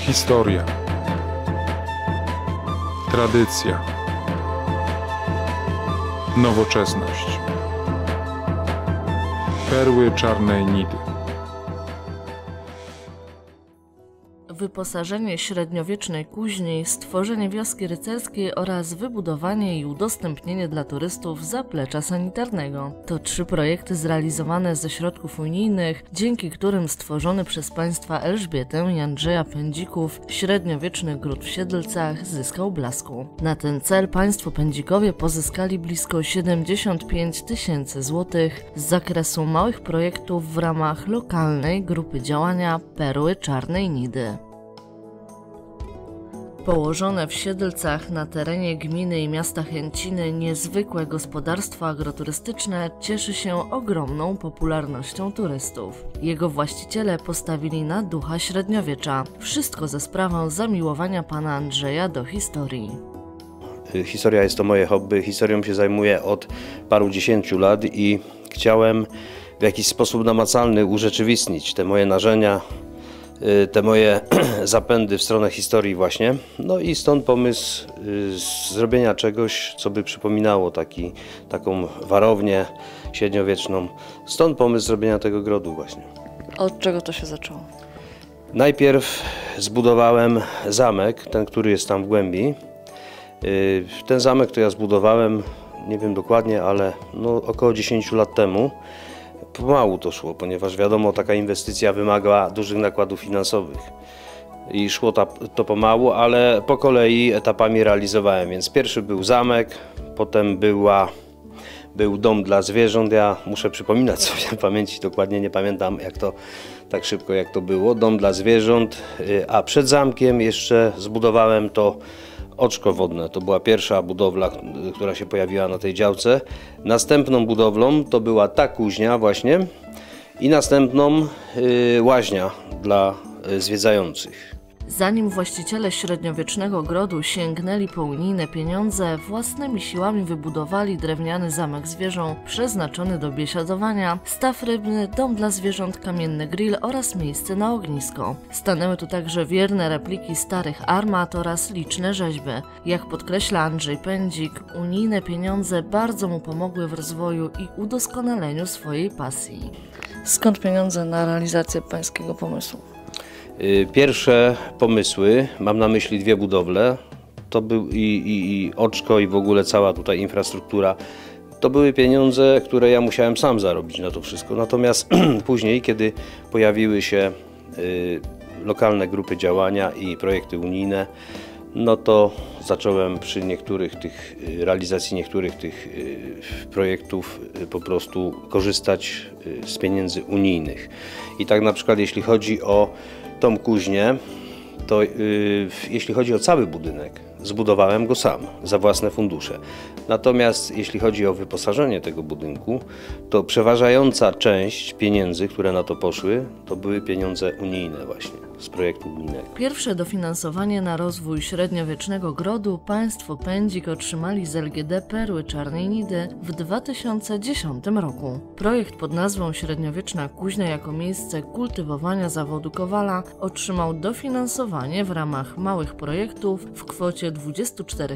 Historia, tradycja, nowoczesność, perły czarnej nidy. Wyposażenie średniowiecznej kuźni, stworzenie wioski rycerskiej oraz wybudowanie i udostępnienie dla turystów zaplecza sanitarnego. To 3 projekty zrealizowane ze środków unijnych, dzięki którym stworzony przez państwa Elżbietę i Andrzeja Pędzików średniowieczny gród w Siedlcach zyskał blasku. Na ten cel państwo Pędzikowie pozyskali blisko 75 000 złotych z zakresu małych projektów w ramach lokalnej grupy działania Perły Czarnej Nidy. Położone w Siedlcach na terenie gminy i miasta Chęciny niezwykłe gospodarstwo agroturystyczne cieszy się ogromną popularnością turystów. Jego właściciele postawili na ducha średniowiecza. Wszystko ze sprawą zamiłowania pana Andrzeja do historii. Historia jest to moje hobby, historią się zajmuję od paru dziesięciu lat i chciałem w jakiś sposób namacalny urzeczywistnić te moje marzenia, te moje zapędy w stronę historii właśnie. No i stąd pomysł zrobienia czegoś, co by przypominało taką warownię średniowieczną. Stąd pomysł zrobienia tego grodu właśnie. Od czego to się zaczęło? Najpierw zbudowałem zamek, ten, który jest tam w głębi. Ten zamek to ja zbudowałem, nie wiem dokładnie, ale no, około 10 lat temu. Pomału to szło, ponieważ wiadomo, taka inwestycja wymaga dużych nakładów finansowych. I szło to pomału, ale po kolei etapami realizowałem. Więc pierwszy był zamek, potem był dom dla zwierząt. Ja muszę przypominać sobie w pamięci, dokładnie nie pamiętam tak szybko jak to było. Dom dla zwierząt, a przed zamkiem jeszcze zbudowałem to oczko wodne. To była pierwsza budowla, która się pojawiła na tej działce. Następną budowlą to była ta kuźnia właśnie i następną łaźnia dla zwiedzających. Zanim właściciele średniowiecznego grodu sięgnęli po unijne pieniądze, własnymi siłami wybudowali drewniany zamek zwierząt przeznaczony do biesiadowania, staw rybny, dom dla zwierząt, kamienny grill oraz miejsce na ognisko. Stanęły tu także wierne repliki starych armat oraz liczne rzeźby. Jak podkreśla Andrzej Pędzik, unijne pieniądze bardzo mu pomogły w rozwoju i udoskonaleniu swojej pasji. Skąd pieniądze na realizację pańskiego pomysłu? Pierwsze pomysły, mam na myśli 2 budowle, to był i oczko i w ogóle cała tutaj infrastruktura. To były pieniądze, które ja musiałem sam zarobić na to wszystko. Natomiast później, kiedy pojawiły się lokalne grupy działania i projekty unijne, no to zacząłem przy realizacji niektórych tych projektów po prostu korzystać z pieniędzy unijnych. I tak na przykład jeśli chodzi o tą kuźnię, to jeśli chodzi o cały budynek, zbudowałem go sam, za własne fundusze. Natomiast jeśli chodzi o wyposażenie tego budynku, to przeważająca część pieniędzy, które na to poszły, to były pieniądze unijne właśnie, z projektu unijnego. Pierwsze dofinansowanie na rozwój średniowiecznego grodu państwo Pędzik otrzymali z LGD Perły Czarnej Nidy w 2010 roku. Projekt pod nazwą Średniowieczna Kuźnia jako miejsce kultywowania zawodu kowala otrzymał dofinansowanie w ramach małych projektów w kwocie 24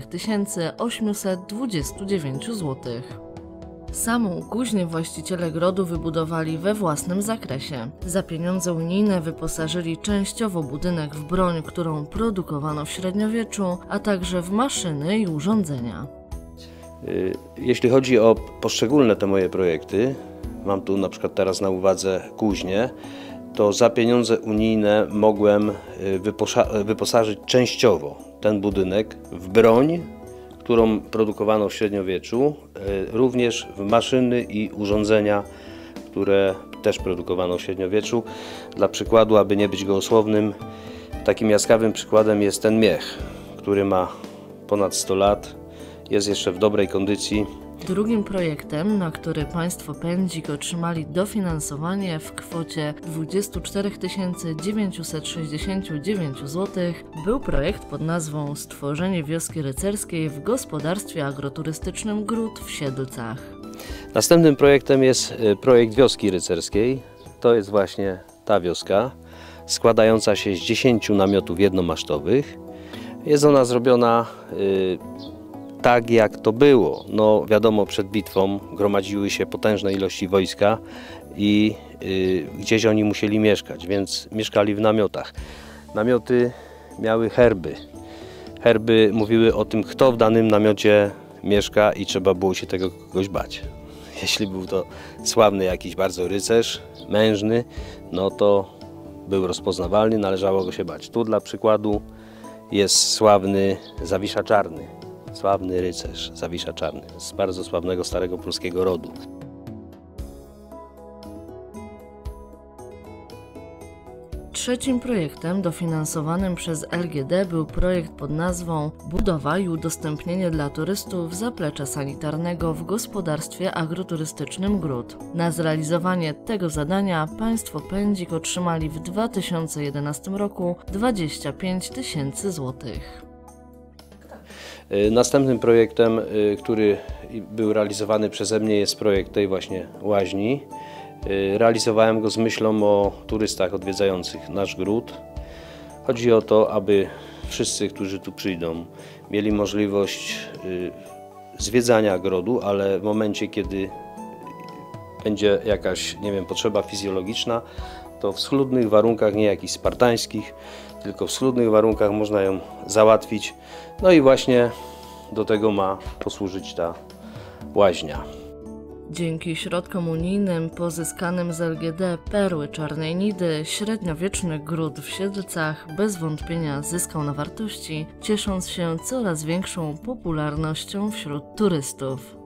829 zł. Samą kuźnię właściciele grodu wybudowali we własnym zakresie. Za pieniądze unijne wyposażyli częściowo budynek w broń, którą produkowano w średniowieczu, a także w maszyny i urządzenia. Jeśli chodzi o poszczególne te moje projekty, mam tu na przykład teraz na uwadze kuźnię, to za pieniądze unijne mogłem wyposażyć częściowo ten budynek w broń, którą produkowano w średniowieczu, również w maszyny i urządzenia, które też produkowano w średniowieczu. Dla przykładu, aby nie być gołosłownym, takim jaskrawym przykładem jest ten miech, który ma ponad 100 lat, jest jeszcze w dobrej kondycji. Drugim projektem, na który państwo Pędzik otrzymali dofinansowanie w kwocie 24 969 zł, był projekt pod nazwą Stworzenie wioski rycerskiej w gospodarstwie agroturystycznym Gród w Siedlcach. Następnym projektem jest projekt wioski rycerskiej. To jest właśnie ta wioska. składająca się z 10 namiotów jednomasztowych. Jest ona zrobiona tak, jak to było. No wiadomo, przed bitwą gromadziły się potężne ilości wojska i gdzieś oni musieli mieszkać, więc mieszkali w namiotach. Namioty miały herby. Herby mówiły o tym, kto w danym namiocie mieszka i trzeba było się tego kogoś bać. Jeśli był to sławny jakiś bardzo rycerz, mężny, no to był rozpoznawalny, należało go się bać. Tu dla przykładu jest sławny Zawisza Czarny, sławny rycerz Zawisza Czarny, z bardzo sławnego starego polskiego rodu. Trzecim projektem dofinansowanym przez LGD był projekt pod nazwą Budowa i udostępnienie dla turystów zaplecza sanitarnego w gospodarstwie agroturystycznym Gród. Na zrealizowanie tego zadania państwo Pędzik otrzymali w 2011 roku 25 000 złotych. Następnym projektem, który był realizowany przeze mnie, jest projekt tej właśnie łaźni. Realizowałem go z myślą o turystach odwiedzających nasz gród. Chodzi o to, aby wszyscy, którzy tu przyjdą, mieli możliwość zwiedzania grodu, ale w momencie, kiedy będzie jakaś, nie wiem, potrzeba fizjologiczna, to w schludnych warunkach, nie jakichś spartańskich, tylko w schludnych warunkach można ją załatwić. No i właśnie do tego ma posłużyć ta łaźnia. Dzięki środkom unijnym pozyskanym z LGD Perły Czarnej Nidy średniowieczny gród w Siedlcach bez wątpienia zyskał na wartości, ciesząc się coraz większą popularnością wśród turystów.